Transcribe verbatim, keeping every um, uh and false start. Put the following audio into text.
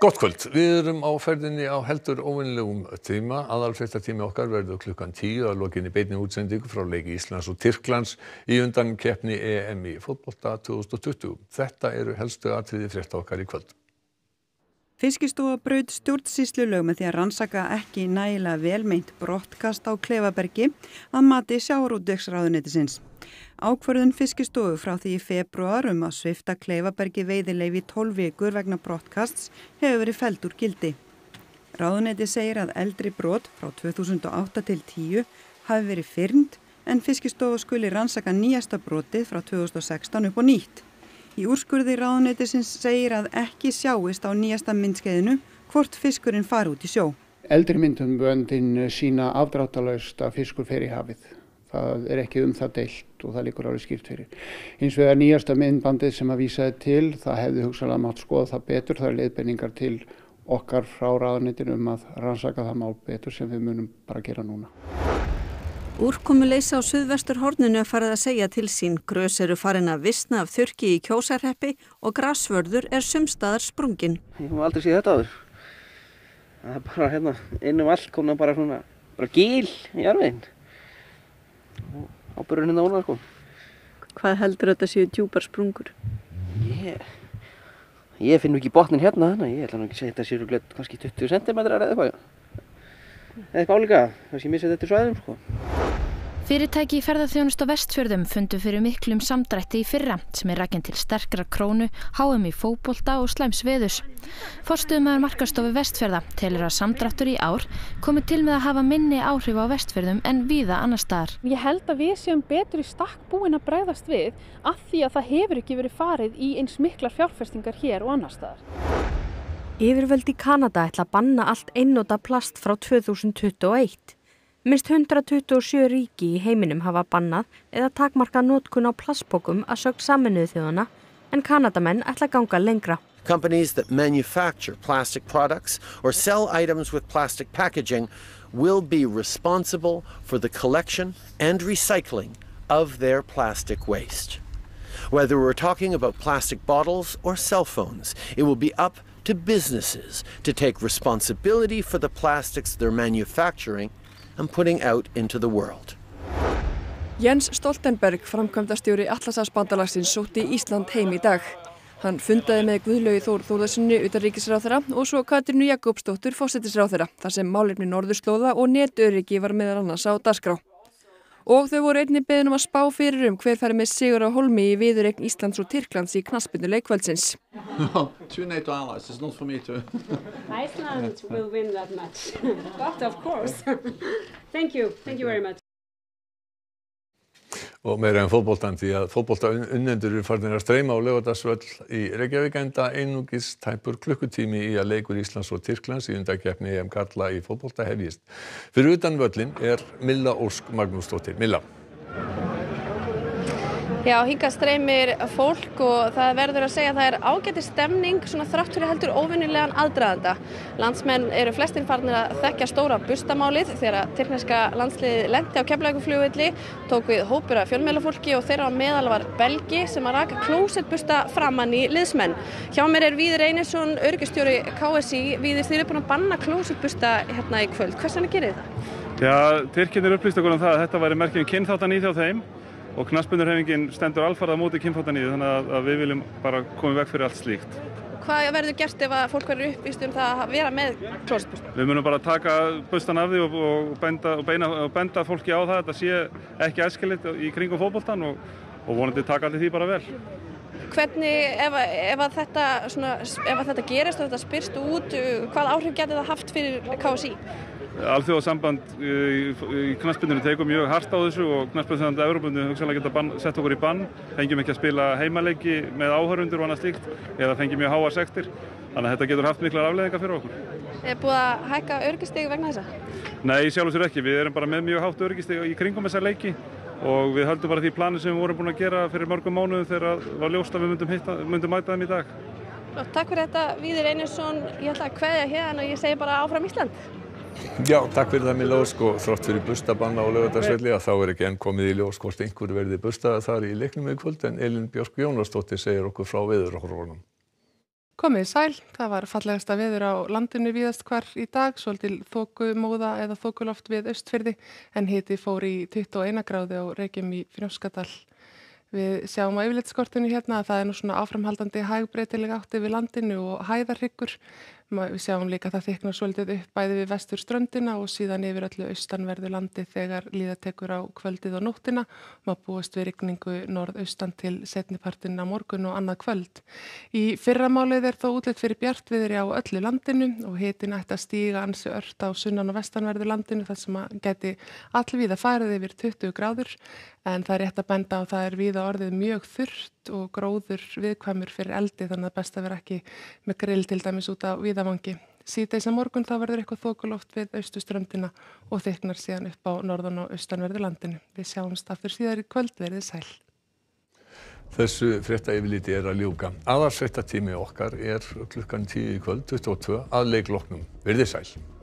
Gott kvöld, við erum á ferðinni á heldur óvenjulegum tíma. Aðalfréttatími okkar verður klukkan tíu að lokinni beinni útsendingu frá leik Íslands og Tyrklands í undankeppni E M í fótbolta tvö þúsund og tuttugu. Þetta eru helstu atriði frétta okkar í kvöld. Fiskistofa braut stjórnsýslulög með því að rannsaka ekki nægilega vel meint brottkast á Kleifabergi að mati sjávarútvegsráðuneytisins. Ákvörðun Fiskistofu frá því í febrúar um að svipta Kleifabergi veiðileyfi í tólf vikur vegna brottkasts hefur verið felld úr gildi. Ráðuneyti segir að eldri brot frá tvö þúsund og átta til tíu hafi verið fyrnd en Fiskistofa skuli rannsaka nýjasta brotið frá tvö þúsund og sextán upp á nýtt. Í úrskurði ráðuneytisins segir að ekki sjáist á nýjasta myndskeiðinu hvort fiskurinn fari út í sjó. Eldri myndböndin sýna afdráttarlaust að fiskur fer í hafið. Það er ekki um það deilt og það liggur alveg skýrt fyrir. Hins vegar nýjasta myndbandið sem að vísaði til, það hefði hugsanlega mátt skoða það betur. Það er leiðbeiningar til okkar frá ráðuneytinu um að rannsaka það mál betur sem við munum bara gera núna. Úrkomuleysi á suðvesturhorninu er farið að segja til sín. Grös eru farin að visna af þurrki í Kjósarhreppi og grasvörður er sumstaðar sprunginn. Ég hef aldrei séð þetta áður. Það er bara hérna, inn um allt komna bara svona, bara gíl í jarðveginn. Áburðurinn hérna óna, sko. Hvað heldur þetta séu djúpar sprungur? Ég, ég finn ekki botnin hérna, þannig ég ætla nú ekki að segja þetta séu glödd kannski tuttugu sentimetrar eða eitthvað. Eða eitthvað álíka, kannski missið þetta svæðum, sko. Fyrirtæki í ferðaþjónustu á Vestfjörðum fundu fyrir miklum samdrætti í fyrra sem er rakin til sterkrar krónu, H M í fótbolta og slæms veðurs. Forstöðumaður markaðsstofu Vestfjarða telur að samdráttur í ár komi til með að hafa minni áhrif á Vestfjörðum en víða annars staðar. Ég held að við séum betur í stakk búin að bregðast við af því að það hefur ekki verið farið í eins miklar fjárfestingar hér og annars staðar. Yfirvöld í Kanada ætla að banna allt einnota plast frá tvö þúsund tuttugu og eitt. Minnst hundrað tuttugu og sjö ríki í heiminum hafa bannað eða takmarkað notkun á plastpokum að sögn Sameinuðu þjóðanna, en Kanadamenn ætla að ganga lengra. Companies that manufacture plastic products or sell items with plastic packaging will be responsible for the collection and recycling of their plastic waste. Whether we're talking about plastic bottles or cell phones, it will be up to businesses to take responsibility for the plastics they're manufacturing and putting out into the world. Jens Stoltenberg, framkvæmdastjóri Atlantshafsbandalagsins, sótti Ísland heim í dag. Hann fundaði með Guðlaugi Þór Þórðarsyni utanríkisráðherra og svo Katrínu Jakobsdóttur forsætisráðherra, þar sem málefni norðurslóða og netöryggi var meðal annars á dagskrá. Og þau voru einnig beðin um að spá fyrir um hver færi með sigur á hólmi í viðureign Íslands og Tyrklands í knattspyrnuleik kvöldsins. Two NATO allies, it's not for me to. Iceland will win that match. But of course. Thank you, thank you very much. Og meira en fótboltan því að fótboltaunnendur eru farnir að streyma á Laugardalsvöll í Reykjavík enda einungis tæpur klukkutími í að leikur Íslands og Tyrklands í undankeppni E M karla í fótbolta hefjist. Fyrir utan völlinn er Milla Ósk Magnúsdóttir. Milla. Já, hingað streymir fólk og það verður að segja að það er ágætis stemning svona þrátt fyrir heldur óvenjulegan aðdraganda. Landsmenn eru flestir farnir að þekkja stóra bustamálið þegar tyrkneska landsliðið lenti á Keflavíkurflugvelli, tók við hópur af fjölmiðlafólki og þeirra á meðal var belgi sem að raka klósettbusta framan í liðsmenn. Hjá mér er Víðir Einarsson, öryggistjóri K S í. Víðir, þið eru búin að banna klósettbusta hérna í kvöld. Hvers vegna gerið þið það? Já, Tyrkirnir upplýstu okkur um það að þetta væri merki um kynþáttaníð hjá þeim. Og knattspyrnuhreyfingin stendur alfarið á móti kynþáttaníði þannig að við viljum bara koma í veg fyrir allt slíkt. Hvað verður gert ef að fólk verður uppvíst um það að vera með klósettbusta? Við munum bara taka bustan af því og, og, benda, og, beina, og benda fólki á það að þetta sé ekki æskilegt í kringum fótboltann og, og vonandi taka allir því bara vel. Hvernig, ef, ef, að þetta, svona, ef að þetta gerist og þetta spyrst út, hvað áhrif getur það haft fyrir K S í? Alþjóðasamband í, í knattspyrnunni tekur mjög hart á þessu og knattspyrnusambandið Evrópubandið hugsanlega geta bann, sett okkur í bann, fengjum ekki að spila heimaleiki með áhorfendur og annað slíkt eða fengjum mjög háar sektir, þannig að þetta getur haft miklar afleiðingar fyrir okkur. Er búið að hækka öryggisstig vegna þessa? Nei, sjálfur sér ekki, við erum bara með mjög hátt öryggisstig í kringum þessa leiki og við höldum bara því plani sem við vorum búin að gera fyrir mörgum mánuðum þegar var ljóst að við myndum, hitta, myndum mæta þeim í dag. Takk fyrir þetta, Víðir Einarsson, ég ætla að kveðja hérna og ég segi bara áfram Ísland. Já, takk fyrir það Milla Ósk og þrátt fyrir bustabanna á Laugardalsvelli að þá er ekki enn komið í ljós hvort einhver verði bustað þar í leiknum í kvöld en Elín Björk Jónasdóttir segir okkur frá veðurhorfunum. Komið sæl, það var fallegasta veður á landinu víðast hvar í dag, svolítil þokumóða eða þokuloft við Austfirði en hiti fór í tuttugu og eina gráðu á Reykjum í Fnjóskadal. Við sjáum á yfirlitskortinu hérna að það er nú svona áframhaldandi hægbreytileg átt yfir landinu og hæðarhryggur. Við sjáum líka að það þykknar svolítið upp bæði við vestur ströndina og síðan yfir öllu austanverðu landi þegar líða tekur á kvöldið og nóttina. Má búast við rigningu norðaustan til seinnipartinn á morgun og annað kvöld. Í fyrramálið er þó útlit fyrir bjartviðri á öllu landinu og hitinn ætti að stíga ansi ört á sunnan og vestanverðu landinu þar sem að geti allvíða farið yfir tuttugu gráður. En það er rétt að benda á það er víða orðið mjög þurrt og gróður viðkvæmur fyrir eldi þannig að best að vera ekki með grill til dæmis út á víðavangi. Síðdegis á morgun þá verður eitthvað þokuloft við austurströndina og þykknar síðan upp á norðan og austanverðu landinu. Við sjáumst aftur síðar í kvöld, verið sæl. Þessu frétta yfirliti er að ljúka. Aðalfréttatími okkar er klukkan tíu í kvöld, tuttugu og tvö að leik loknum. Verið sæl.